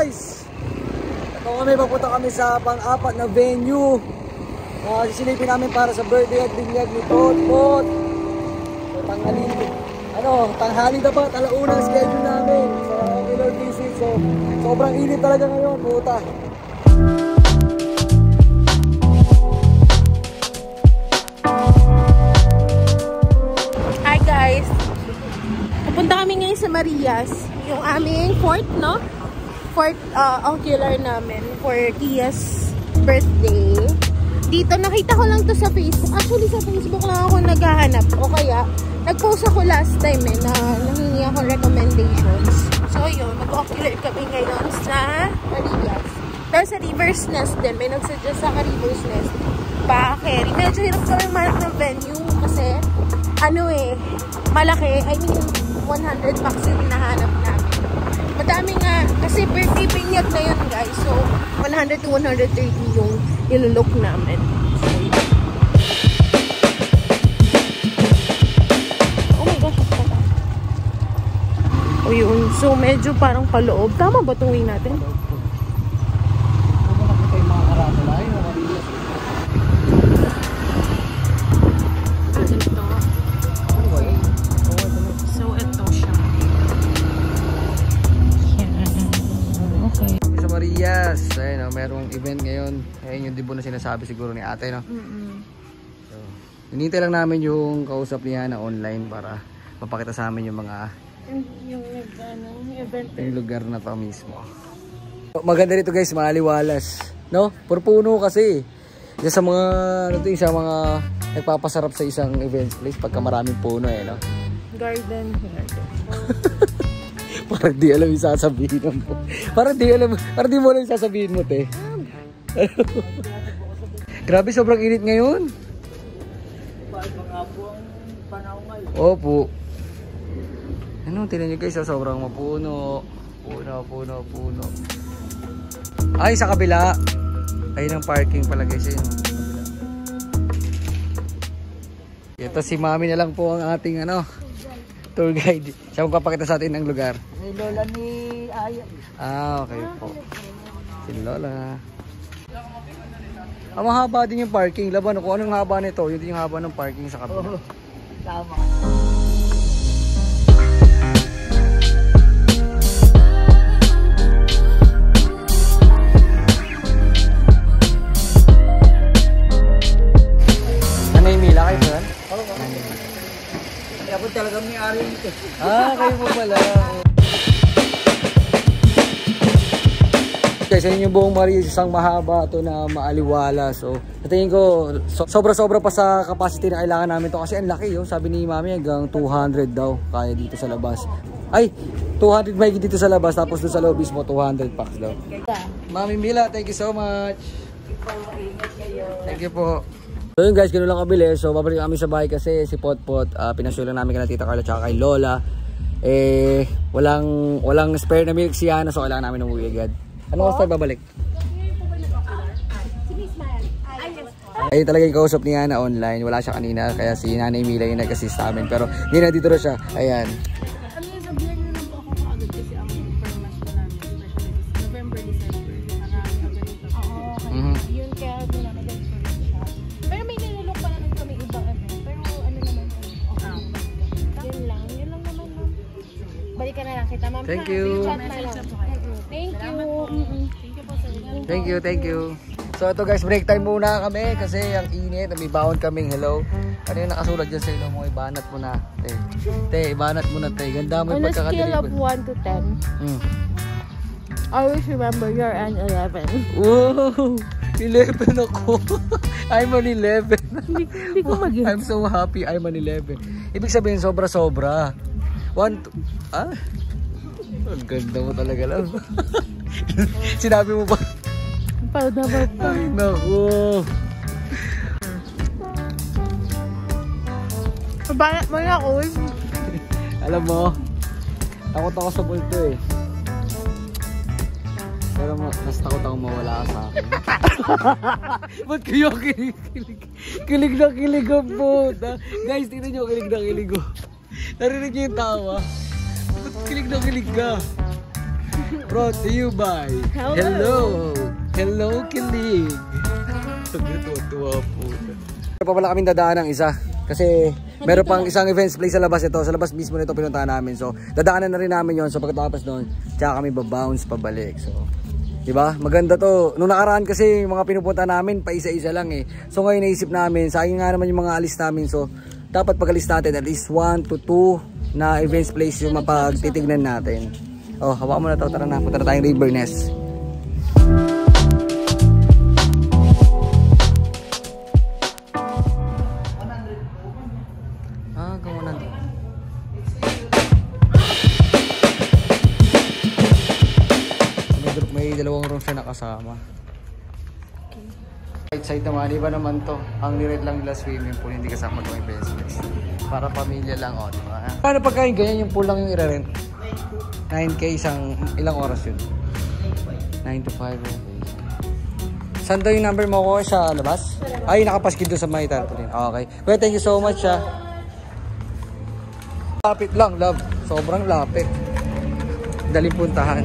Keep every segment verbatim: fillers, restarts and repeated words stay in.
guys! Ito kami, papunta kami sa pang-apat na venue. Uh, sisilipin namin para sa birthday at binyag ni Potpot. So, tanghali, ano, tanghali na ba? Talauna ang schedule namin sa regular visit. So, sobrang init talaga ngayon, puta. Hi guys! Pupunta kami ngayon sa Marias. Yung aming fourth, no? Fourth uh, ocular namin for Kia's birthday. Dito, nakita ko lang to sa Facebook. Actually, sa Facebook lang ako naghahanap. O kaya, nag-post ako last time eh, na nangingi ako recommendations. So, yun, mag-ocular kami ngayon sa Marias. Pero sa River's Nest din, may nagsuggest sa River's Nest. Bakit? Medyo hirap kami mark ng venue kasi, ano eh, malaki. I mean, one hundred bucks yung hinahanap namin. Madami nga, kasi birthday binyag na yun guys. So, one hundred to one hundred thirty yung ilulok namin. Oh my gosh, pala. O yun, so medyo parang paloob. Tama ba itong way natin? Marias, ayun, no, merong event ngayon. Ayun yung dibo na sinasabi siguro ni ate, no? Mm-mm. So, hinintay lang namin yung kausap niya na online para mapakita sa amin yung mga yung, ano, event yung lugar na to mismo. Maganda rito guys, maliwalas, no? Puro puno kasi. Isa sa mga ano to, sa mga nagpapasarap sa isang event place pagka maraming puno eh, no? Garden. Parang di alam yung sasabihin mo. Parang di alam, parang di mo alam yung sasabihin mo, te. Grabe, sobrang init ngayon. Opo. Ano, tingnan nyo guys, sobrang mapuno. Puno, puno, puno. Ay, sa kabila. Ayun ang parking pala guys. Ayun. Ito si mami na lang po ang ating ano, tour guide. Siya magpapakita sa atin ng lugar. Si Lola ni Aya. Ah, okay po. Si Lola. Ah, mahaba din yung parking. Laban, kung anong haba nito, yun din yung haba ng parking sa kabila. Oh, tama. Ano yung Mila kayo ba? Oo, oo. Ako talaga may ari nito. Ah, kayo po pala. Kasi yung buong Marias, isang mahaba to na maaliwala. So, sa tingin ko, sobra-sobra pa sa capacity na kailangan namin to. Kasi ang laki yun. Sabi ni mami hanggang two hundred daw kaya dito sa labas. Ay, two hundred may dito sa labas. Tapos doon sa loob mismo, two hundred packs daw. Mami Mila, thank you so much. Thank you po. So yun guys, ganoon lang kabili. So babalik kami sa bahay kasi si Potpot, uh, pinasulan namin kay Tita Carla tsaka kay Lola. Eh, walang walang spare na milk si Yana, so kailangan namin umuwi agad. Ano oras tayo babalik? Ay talaga yung kausap ni Yana online. Wala siya kanina, kaya si Nanay Mila yung nag-assist sa amin. Pero hindi na dito na siya. Ayan. Thank you. Thank you. Thank you, thank you. So ito guys, break time muna kami kasi ang init. May bawon kaming hello. Ano yung nakasulat dyan sa ilo mo? Ibanat mo na. Te, te ibanat mo na te. Ganda mo yung pagkakadilig. On a scale of one to ten. Hmm. Always remember you're an eleven. Wow! eleven ako. I'm an eleven. Hindi, hindi ko mag-gets. I'm so happy I'm an eleven. Ibig sabihin sobra-sobra. one, two, ah? Ang ganda mo talaga lang. Sinabi mo ba? Proud na ba pa? Ay, naku. Mabanat mo na ako. Alam mo, takot ako sa multo eh. Pero mas takot ako mawala ka sa akin. Ba't kayo kilig? Kilig na kilig ang puta. Guys, tingnan nyo, kilig na kilig ko. Narinig nyo yung tawa? Ba't kilig na kilig ka? Brought to you by Hello. Hello, Hello Kilig. Tuwa po. Pa pala kaming dadaan ng isa kasi meron pang isang events place sa labas ito. Sa labas mismo nito pinuntahan namin. So dadaanan na rin namin yon. So pagkatapos doon, tsaka kami babounce pabalik. So diba? Maganda to. Nung nakaraan kasi mga pinupunta namin pa isa-isa lang eh. So ngayon naisip namin, sayang nga naman yung mga alis namin. So dapat pag-alis natin at least one to two na events place yung mapagtitignan natin. Oh, hawakan mo na to. Tara na, punta na tayong River Nest. Ah, gawanan to. May dalawang room siya nakasama. Right side naman, iba naman to. Ang nirate lang nila swimming pool, hindi kasama ng events place. Para pamilya lang, o, diba? Paano pagkain ganyan yung pool lang yung i-rent? nine K isang, ilang oras yun? nine to five, okay. Saan daw yung number mo ko sa labas? Ay, nakapaskid doon sa may tarpaulin. Okay. Well, thank you so much, ha. Lapit lang, love. Sobrang lapit. Daling puntahan.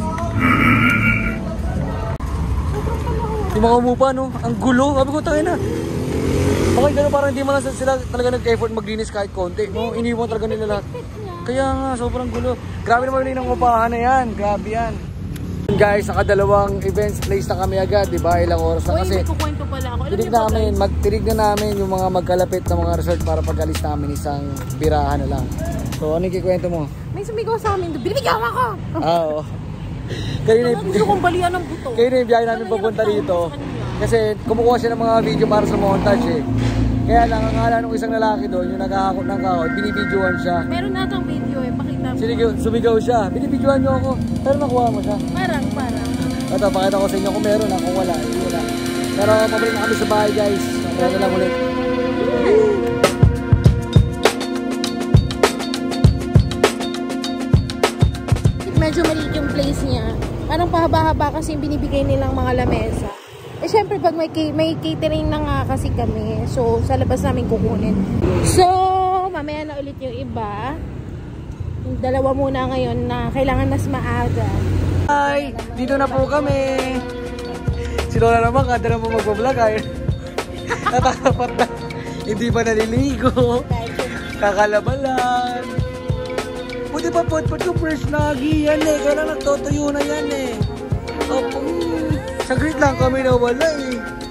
Yung mga umupa, no? Ang gulo. Sabi ko, tayo na. Okay, gano'n parang hindi man sila talaga nag-effort maglinis kahit konti, no? Iniwan talaga nila lahat. Kaya nga, sobrang gulo. Grabe naman yung upahan na yan. Grabe yan. Guys, nakadalawang events place na kami agad, di ba? Ilang oras na kasi. Uy, may kukwento pala ako. Tinig namin, magtinig na namin yung mga magkalapit na mga resort para pag-alis namin isang birahan na lang. So, ano yung kikwento mo? May sumigaw sa amin doon. Binibigyan ako! Ah, oo. Kayo na Gusto kong balian ng buto. Kayo na yung biyahe namin papunta dito. Kasi kumukuha siya ng mga video para sa montage eh. Kaya lang, ang akala nung isang lalaki doon, yung nakahakot ng kahon, binibidyoan siya. Meron na itong video eh, pakita mo. Sinigaw, sumigaw siya, binibidyoan niyo ako. Pero nakuha mo siya. Parang, parang. Ito, pakita ko sa inyo kung meron, kung wala, hindi wala. Pero pabalik na kami sa bahay guys. Meron lang ulit. Medyo maliit yung place niya. Parang pahaba-haba kasi yung binibigay nilang mga lamesa. Eh syempre pag may, may catering na nga kasi kami, so sa labas namin kukunin. So, mamaya na ulit yung iba. Yung dalawa muna ngayon na kailangan mas maaga. Hi! Dito na po kami! Si Lola naman, kada na po magbablog ay natatapat na. Hindi pa naliligo. Kakalabalan. Buti pa po, pati yung fresh nagi yan eh. Kaya lang nagtotuyo na yan eh. Opo. Saglit lang kami na wala eh.